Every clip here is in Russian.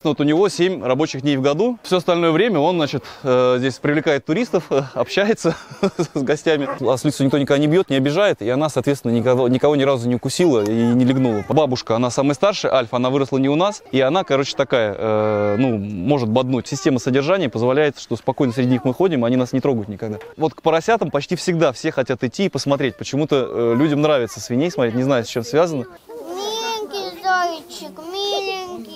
Соответственно, вот у него 7 рабочих дней в году. Все остальное время он, значит, здесь привлекает туристов, общается с гостями. Ослицу никто никогда не бьет, не обижает, и она, соответственно, никого ни разу не укусила и не легнула. Бабушка, она самая старшая, Альфа, она выросла не у нас, и она, короче, такая, ну, может боднуть. Система содержания позволяет, что спокойно среди них мы ходим, они нас не трогают никогда. Вот к поросятам почти всегда все хотят идти и посмотреть. Почему-то людям нравится свиней смотреть, не знаю, с чем связано. Миленький зайчик, миленький.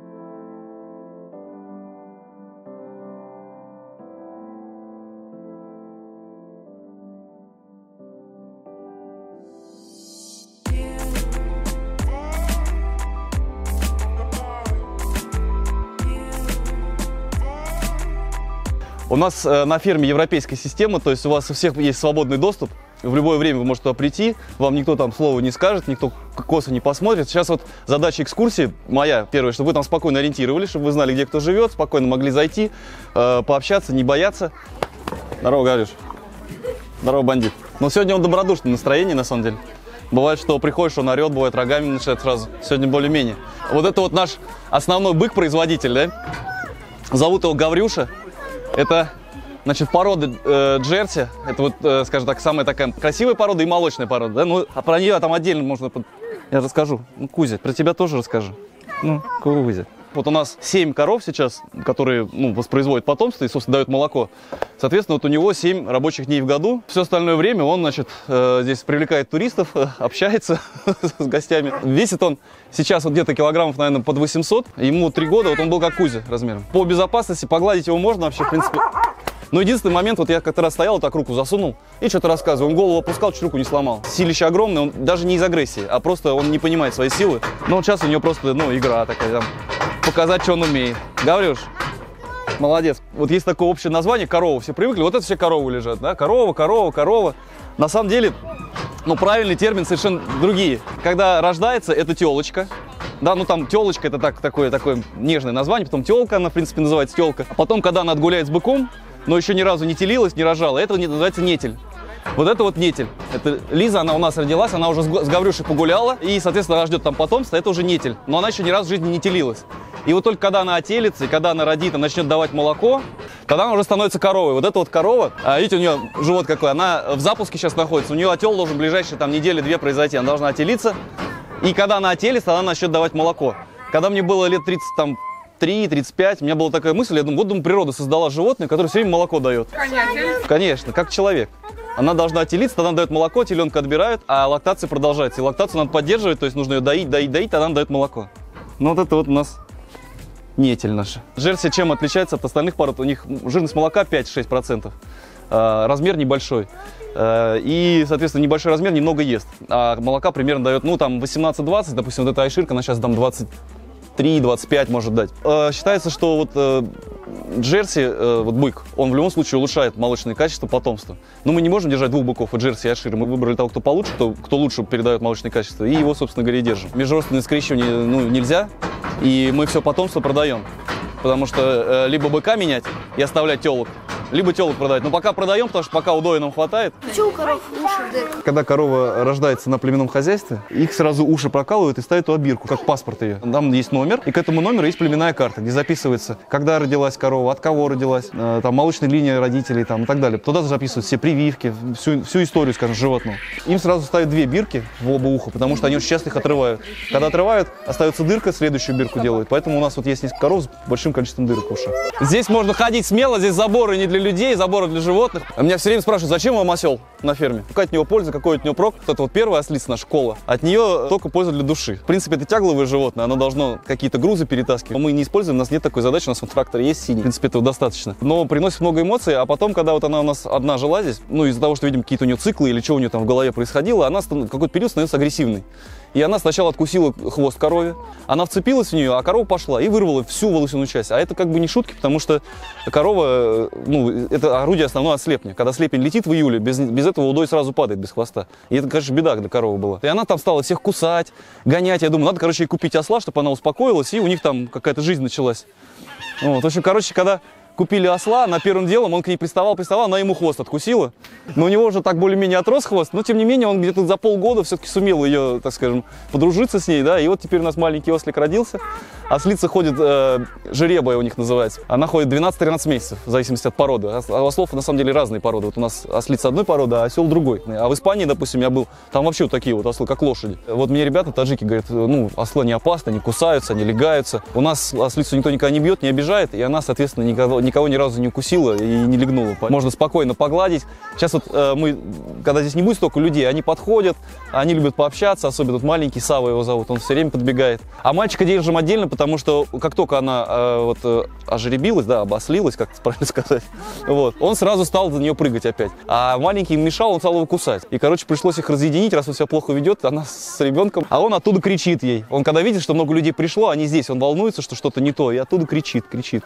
У нас на ферме европейская система, то есть у вас у всех есть свободный доступ. В любое время вы можете туда прийти, вам никто там слова не скажет, никто косо не посмотрит. Сейчас вот задача экскурсии моя, первая, чтобы вы там спокойно ориентировались, чтобы вы знали, где кто живет, спокойно могли зайти, пообщаться, не бояться. Здорово, Гавриш. Здорово, бандит. Но сегодня он добродушное настроение, на самом деле. Бывает, что приходишь, он орет, бывает, рогами начинает сразу. Сегодня более-менее. Вот это вот наш основной бык-производитель, да? Зовут его Гаврюша. Это, значит, порода джерси. Это вот, скажем так, самая такая красивая порода и молочная порода. Да? Ну, а про нее там отдельно можно... Я расскажу. Ну, Кузя, про тебя тоже расскажу. Ну, Кузя. Вот у нас 7 коров сейчас, которые, ну, воспроизводят потомство и, собственно, дают молоко. Соответственно, вот у него 7 рабочих дней в году. Все остальное время он, значит, здесь привлекает туристов, общается с гостями. Весит он сейчас вот где-то килограммов, наверное, под 800. Ему 3 года, вот он был как Кузя размером. По безопасности погладить его можно вообще, в принципе. Но единственный момент, вот я как-то раз стоял, так руку засунул и что-то рассказывал. Он голову опускал, чуть руку не сломал. Силище огромное, он даже не из агрессии, а просто он не понимает свои силы. Но вот сейчас у него просто, ну, игра такая, там, показать, что он умеет. Гаврюш, молодец. Вот есть такое общее название, корова, все привыкли, вот это все коровы лежат, да, корова, корова, корова. На самом деле, ну, правильный термин совершенно другие. Когда рождается, это телочка. Да, ну там телочка, это такое нежное название, потом телка, она, в принципе, называется телка. А потом, когда она отгуляет с быком, но еще ни разу не телилась, не рожала, это называется нетель. Вот это вот нетель. Это Лиза, она у нас родилась, она уже с Гаврюшей погуляла, и, соответственно, ждет там потомство, это уже нетель. Но она еще ни разу в жизни не телилась. И вот только когда она отелится, и когда она родит, она начнет давать молоко, тогда она уже становится коровой. Вот эта вот корова, видите, у нее живот какой, она в запуске сейчас находится, у нее отел должен в ближайшие там недели-две произойти, она должна отелиться. И когда она отелится, тогда она начнет давать молоко. Когда мне было лет 33-35, у меня была такая мысль, я думаю, вот природа создала животное, которое все время молоко дает. Конечно, как человек. Она должна отелиться, тогда она дает молоко, теленка отбирают, а лактация продолжается. И лактацию надо поддерживать, то есть нужно ее доить, тогда она дает молоко. Ну вот это вот у нас нетель наша. Джерси чем отличается от остальных пород? У них жирность молока 5-6%, размер небольшой. И, соответственно, небольшой размер немного ест. А молока примерно дает, ну, там, 18-20, допустим, вот эта айширка, она сейчас там 23-25 может дать. Считается, что вот джерси, вот бык, он в любом случае улучшает молочные качества потомства. Но мы не можем держать двух быков, и джерси, и айширы. Мы выбрали того, кто получше, кто лучше передает молочные качества, и его, собственно говоря, и держим. Межродственное скрещивание, ну, нельзя, и мы все потомство продаем. Потому что либо быка менять и оставлять телок, либо телок продавать. Но пока продаем, потому что пока удоя нам хватает. Почему у коров уши дырка? Когда корова рождается на племенном хозяйстве, их сразу уши прокалывают и ставят туда бирку, как паспорт ее. Там есть номер, и к этому номеру есть племенная карта, где записывается, когда родилась корова, от кого родилась, там молочная линия родителей там, и так далее. Туда записывают все прививки, всю историю, скажем, животного. Им сразу ставят 2 бирки в оба уха, потому что они очень часто их отрывают. Когда отрывают, остается дырка, следующую бирку делают. Поэтому у нас вот есть несколько коров с большим количеством дырок в ушах. Здесь можно ходить смело, здесь заборы не для людей, заборы для животных. Меня все время спрашивают, зачем вам осел на ферме? Какая от него польза, какой от него прок? Вот это вот первая ослица наша, Кола. От нее только польза для души. В принципе, это тягловое животное, оно должно какие-то грузы перетаскивать. Но мы не используем, у нас нет такой задачи, у нас вот трактор есть синий. В принципе, этого достаточно. Но приносит много эмоций, а потом, когда вот она у нас одна жила здесь, ну, из-за того, что, видим, какие-то у нее циклы или что у нее там в голове происходило, она в какой-то период становится агрессивной. И она сначала откусила хвост корове, она вцепилась в нее, а корова пошла и вырвала всю волосяную часть. А это как бы не шутки, потому что корова, ну, это орудие основное от слепня. Когда слепень летит в июле, без этого удой сразу падает, без хвоста. И это, конечно, беда для коровы была. И она там стала всех кусать, гонять. Я думаю, надо, короче, ей купить осла, чтобы она успокоилась, и у них там какая-то жизнь началась. Вот. В общем, короче, когда купили осла, на первым делом он к ней приставал, она ему хвост откусила. Но у него уже так более-менее отрос хвост, но тем не менее он где-то за полгода все-таки сумел ее, так скажем, подружиться с ней, да, и вот теперь у нас маленький ослик родился. Ослица ходит, жеребая у них называется. Она ходит 12-13 месяцев, в зависимости от породы. А ослов на самом деле разные породы. Вот у нас ослица одной породы, а осел другой. А в Испании, допустим, я был, там вообще вот такие вот ослы, как лошади. Вот мне ребята, таджики, говорят, ну, ослы не опасны, не кусаются, не лягаются. У нас ослицу никто никогда не бьет, не обижает, и она, соответственно, никого ни разу не укусила и не легнула. Можно спокойно погладить. Сейчас вот мы, когда здесь не будет столько людей, они подходят, они любят пообщаться, особенно вот маленький, Сава его зовут, он все время подбегает. А мальчика держим отдельно, потому что как только она ожеребилась, да, обослилась, как правильно сказать, вот, он сразу стал за нее прыгать опять. А маленький им мешал, он стал его кусать. И, короче, пришлось их разъединить, раз он себя плохо ведет, она с ребенком, а он оттуда кричит ей. Он когда видит, что много людей пришло, они здесь, он волнуется, что что-то не то, и оттуда кричит.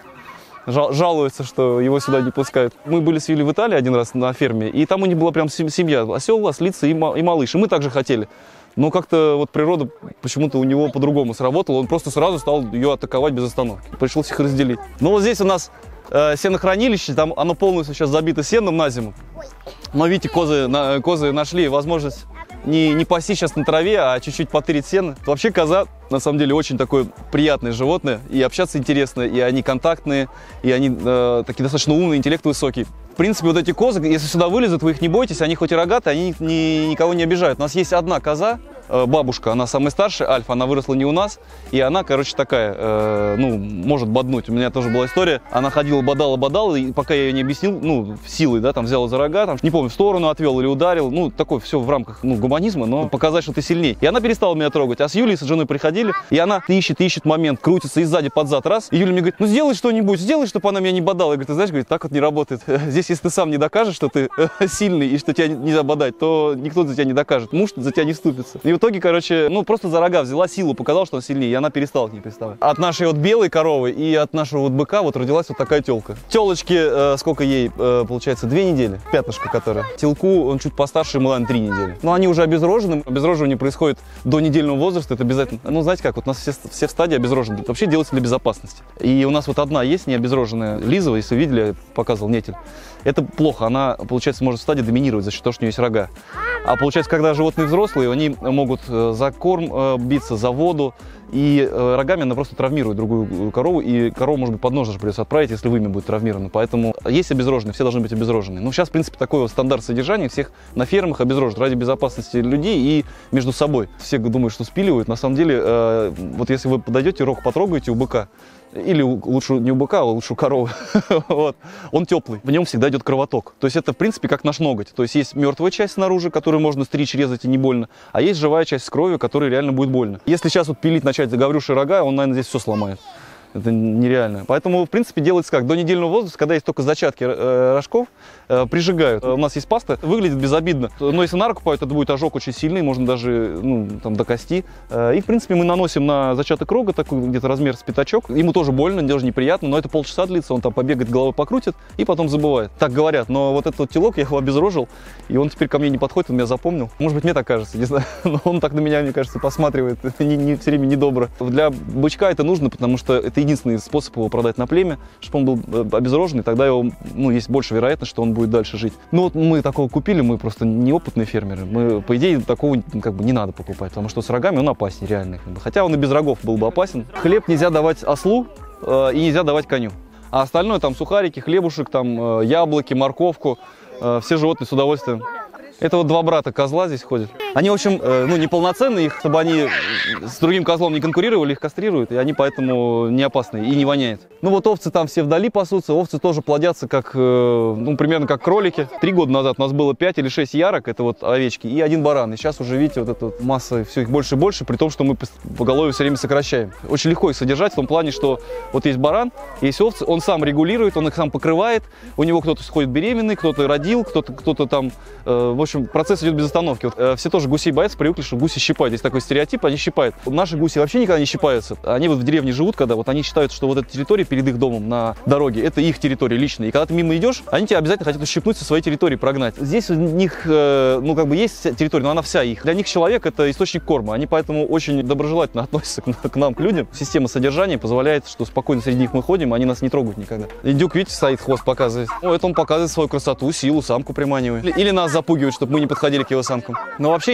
Жалуется, что его сюда не пускают. Мы были с Юлей в Италии один раз на ферме, и там у них была прям семья, осел, ослица и малыш. И мы также хотели. Но как-то вот природа почему-то у него по-другому сработала. Он просто сразу стал ее атаковать без остановки. Пришлось их разделить. Ну вот здесь у нас сенохранилище, там оно полностью сейчас забито сеном на зиму. Но видите, козы нашли возможность не пасти сейчас на траве, а чуть-чуть потырить сено. Вообще коза, на самом деле, очень такое приятное животное. И общаться интересно, и они контактные, и они такие достаточно умные, интеллект высокий. В принципе, вот эти козы, если сюда вылезут, вы их не бойтесь, они хоть и рогатые, они никого не обижают. У нас есть одна коза, бабушка, она самая старшая, Альфа, она выросла не у нас, и она, короче, такая, ну, может боднуть. У меня тоже была история, она ходила, бодала, и пока я ее не объяснил, ну, силой, да, там, взяла за рога, там, не помню, в сторону отвел или ударил, ну, такое все в рамках, ну, гуманизма, но показать, что ты сильней. И она перестала меня трогать, а с Юлей, с женой приходили, и она ищет момент, крутится и сзади под зад, раз, и Юля мне говорит, ну, сделай что-нибудь, чтобы она меня не бодала. Я говорю, ты знаешь, говорит, так вот не работает. Здесь, если ты сам не докажешь, что ты сильный и что тебя нельзя бодать, то никто за тебя не докажет, муж за тебя не вступится. И в итоге, короче, ну, просто за рога взяла силу, показала, что он сильнее, и она перестала к ней приставать. От нашей вот белой коровы и от нашего вот быка вот родилась вот такая телка. Телочке, сколько ей, получается, 2 недели, пятнышко которое. Телку, он чуть постарше, ему, наверное, 3 недели. Но они уже обезрожены. Обезроживание происходит до недельного возраста, это обязательно. Ну, знаете как, вот у нас все в стадии обезрожены. Это вообще делается для безопасности. И у нас вот одна есть необезроженная, Лизова, если видели, я показывал, нетель. Это плохо, она, получается, может в стадии доминировать за счет того, что у нее есть рога. А получается, когда животные взрослые, они могут за корм биться, за воду, и рогами она просто травмирует другую корову, и корову, может быть, под нож даже придется отправить, если вымя будет травмировано. Поэтому есть обезроженные, все должны быть обезроженные. Ну, сейчас, в принципе, такой вот стандарт содержания, всех на фермах обезрожат ради безопасности людей и между собой. Все думают, что спиливают. На самом деле, вот если вы подойдете, рог потрогаете у быка, или лучше не у быка, а лучше у коровы, вот, он теплый, в нем всегда идет кровоток. То есть это, в принципе, как наш ноготь. То есть есть мертвая часть снаружи, которую можно стричь, резать и не больно, а есть живая часть с кровью, которой реально будет больно. Если сейчас вот пилить начать за Гаврюшей рога, он, наверное, здесь все сломает. Это нереально. Поэтому, в принципе, делается как? До недельного возраста, когда есть только зачатки рожков, прижигают. У нас есть паста, выглядит безобидно. Но если на руку пают, это будет ожог очень сильный, можно даже, ну, там, до кости. И, в принципе, мы наносим на зачаток рога такой где-то размер с пятачок. Ему тоже больно, даже неприятно, но это полчаса длится, он там побегает, головой покрутит и потом забывает. Так говорят. Но вот этот вот телок, я его обезрожил, и он теперь ко мне не подходит, он меня запомнил. Может быть, мне так кажется, не знаю. Но он так на меня, мне кажется, посматривает все время недобро. Для бычка это нужно, потому что это единственный способ его продать на племя, чтобы он был обезроженный, тогда его, ну, есть больше вероятность, что он будет дальше жить. Ну вот мы такого купили, мы просто неопытные фермеры. Мы, по идее, такого как бы не надо покупать, потому что с рогами он опаснее реально. Хотя он и без рогов был бы опасен. Хлеб нельзя давать ослу и нельзя давать коню. А остальное там сухарики, хлебушек, там яблоки, морковку, все животные с удовольствием. Это вот 2 брата козла здесь ходят. Они, в общем, ну, неполноценные, их, чтобы они с другим козлом не конкурировали, их кастрируют, и они поэтому не опасны и не воняют. Ну вот овцы там все вдали пасутся, овцы тоже плодятся как, ну, примерно как кролики. 3 года назад у нас было 5 или 6 ярок, это вот овечки, и 1 баран. И сейчас уже, видите, вот эта вот масса, все их больше и больше, при том, что мы поголовье все время сокращаем. Очень легко их содержать в том плане, что вот есть баран, есть овцы, он сам регулирует, он их сам покрывает, у него кто-то сходит беременный, кто-то родил, кто-то там, в общем, процесс идет без остановки. Вот, все тоже гусей боятся, привыкли, что гуси щипают. Есть такой стереотип, они щипают. Наши гуси вообще никогда не щипаются. Они вот в деревне живут, когда вот они считают, что вот эта территория перед их домом на дороге, это их территория личная. И когда ты мимо идешь, они тебя обязательно хотят ущипнуть со своей территории, прогнать. Здесь у них, ну, как бы есть территория, но она вся их. Для них человек — это источник корма. Они поэтому очень доброжелательно относятся к нам, к людям. Система содержания позволяет, что спокойно среди них мы ходим, они нас не трогают никогда. Индюк, видите, стоит, хвост показывает. Ну, это он показывает свою красоту, силу, самку приманивает. Или нас запугивают, чтобы мы не подходили к его самкам. Но вообще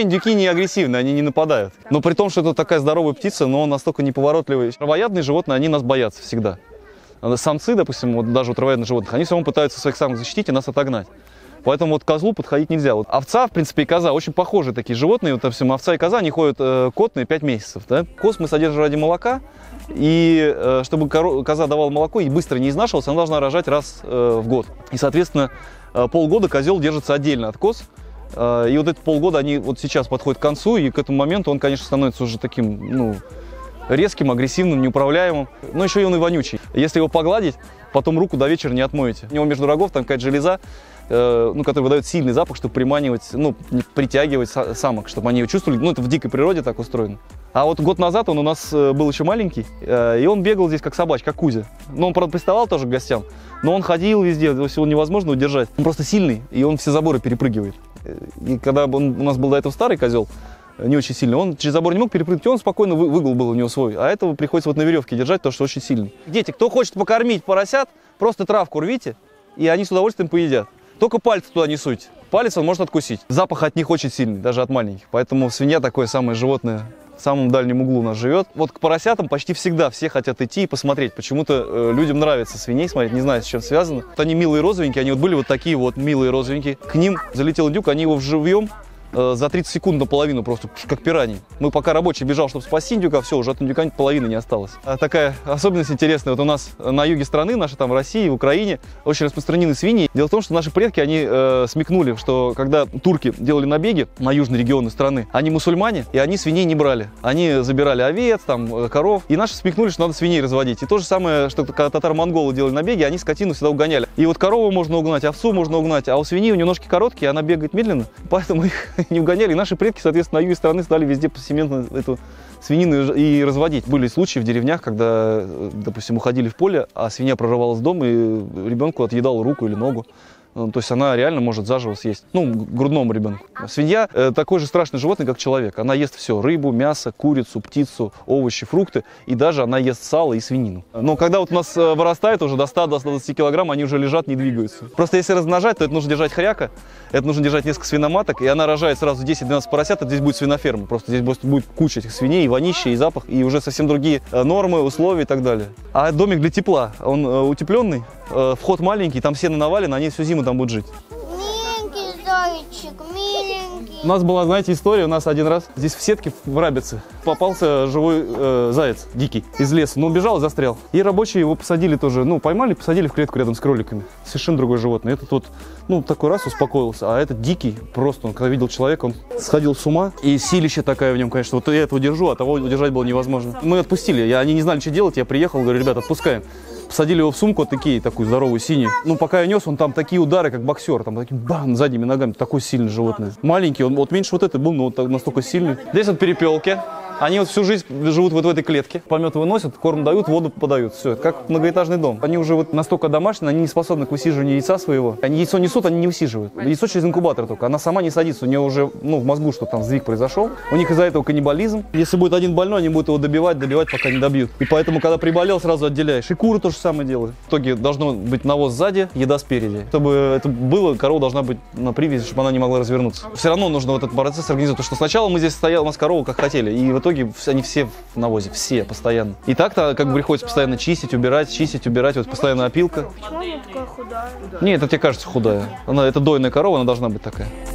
вообще индюки не агрессивны, они не нападают. Но при том, что это такая здоровая птица, но он настолько неповоротливый. Травоядные животные, они нас боятся всегда. Самцы, допустим, вот даже у травоядных животных, они все равно пытаются своих самок защитить и нас отогнать. Поэтому вот к козлу подходить нельзя. Вот овца, в принципе, и коза очень похожие такие животные. Вот, допустим, овца и коза, они ходят котные 5 месяцев. Да? Коз мы содержим ради молока. И чтобы коза давала молоко и быстро не изнашивалась, она должна рожать раз в год. И, соответственно, полгода козел держится отдельно от коз. И вот эти полгода, они вот сейчас подходят к концу, и к этому моменту он, конечно, становится уже таким, ну, резким, агрессивным, неуправляемым. Но еще и он и вонючий. Если его погладить, потом руку до вечера не отмоете. У него между рогов там какая-то железа, ну, которая выдает сильный запах, чтобы приманивать, ну, притягивать самок, чтобы они его чувствовали. Ну, это в дикой природе так устроено. А вот год назад он у нас был еще маленький, и он бегал здесь как собачка, как Кузя. Ну, он, правда, приставал тоже к гостям, но он ходил везде, его невозможно удержать. Он просто сильный, и он все заборы перепрыгивает. И когда у нас был до этого старый козел, не очень сильный, он через забор не мог перепрыгнуть, и он спокойно выгул был у него свой. А этого приходится вот на веревке держать, потому что очень сильный. Дети, кто хочет покормить поросят, просто травку рвите, и они с удовольствием поедят. Только пальцы туда не суйте. Палец он может откусить. Запах от них очень сильный, даже от маленьких. Поэтому свинья такое самое животное. В самом дальнем углу у нас живет. Вот к поросятам почти всегда все хотят идти и посмотреть. Почему-то людям нравится свиней смотреть, не знаю, с чем связано. Вот они милые розовенькие, они вот были вот такие вот милые розовенькие. К ним залетел индюк, они его живьем за 30 секунд наполовину просто, как пираньи. Мы пока рабочий бежал, чтобы спасти индюка, все, уже от индюка половины не осталось. Такая особенность интересная. Вот у нас на юге страны, нашей там в России, в Украине, очень распространены свиньи. Дело в том, что наши предки, они смекнули, что когда турки делали набеги на южные регионы страны, они мусульмане, и они свиней не брали. Они забирали овец, там, коров. И наши смекнули, что надо свиней разводить. И то же самое, что когда татаро-монголы делали набеги, они скотину всегда угоняли. И вот корову можно угнать, овцу можно угнать, а у свиньи у нее ножки короткие, она бегает медленно, поэтому их не угоняли. И наши предки, соответственно, на юге страны стали везде повсеместно эту свинину и разводить. Были случаи в деревнях, когда, допустим, уходили в поле, а свинья прорывалась в дом, и ребенку отъедала руку или ногу. То есть она реально может заживо съесть. Ну, грудному ребенку. Свинья такой же страшный животное, как человек. Она ест все. Рыбу, мясо, курицу, птицу, овощи, фрукты. И даже она ест сало и свинину. Но когда вот у нас вырастает уже до 100-120 килограмм, они уже лежат, не двигаются. Просто если размножать, то это нужно держать хряка. Это нужно держать несколько свиноматок. И она рожает сразу 10-12 поросят. Это здесь будет свиноферма. Просто здесь будет куча этих свиней, и вонище, и запах, и уже совсем другие нормы, условия и так далее. А домик для тепла, он утепленный. Вход маленький, там сено навалено, они всю зиму там будут жить. Миленький зайчик, миленький. У нас была, знаете, история, у нас один раз здесь в сетке в Рабице попался живой заяц дикий из леса, но убежал и застрял. И рабочие его посадили тоже, ну, поймали, посадили в клетку рядом с кроликами. Совершенно другое животное. Этот вот, ну, такой раз успокоился, а этот дикий, просто он, когда видел человека, он сходил с ума. И силища такая в нем, конечно, вот я этого держу, а того удержать было невозможно. Мы отпустили, они не знали, что делать, я приехал, говорю, ребят, отпускаем. Посадили его в сумку, вот такую здоровую, синюю. Ну, пока я нес, он там такие удары, как боксер, там такие бам, задними ногами, такое сильное животное. Маленький, он вот меньше вот это был, но вот настолько сильный. Здесь вот перепелки. Они вот всю жизнь живут вот в этой клетке. Помет выносят, корм дают, воду подают. Все, это как многоэтажный дом. Они уже вот настолько домашние, они не способны к высиживанию яйца своего. Они яйцо несут, они не высиживают. Яйцо через инкубатор только. Она сама не садится, у нее уже, ну, в мозгу что там сдвиг произошел. У них из-за этого каннибализм. Если будет один больной, они будут его добивать, пока не добьют. И поэтому, когда приболел, сразу отделяешь. И куры то же самое делают. В итоге должно быть навоз сзади, еда спереди. Чтобы это было, корова должна быть на привязи, чтобы она не могла развернуться. Все равно нужно вот этот процесс организовать. Потому что сначала мы здесь стояли, у нас корова как хотели. И в итоге они все в навозе, все постоянно. И так-то как бы приходится постоянно чистить, убирать, вот постоянно опилка. Почему она такая худая? Не, это тебе кажется худая. Это дойная корова, она должна быть такая.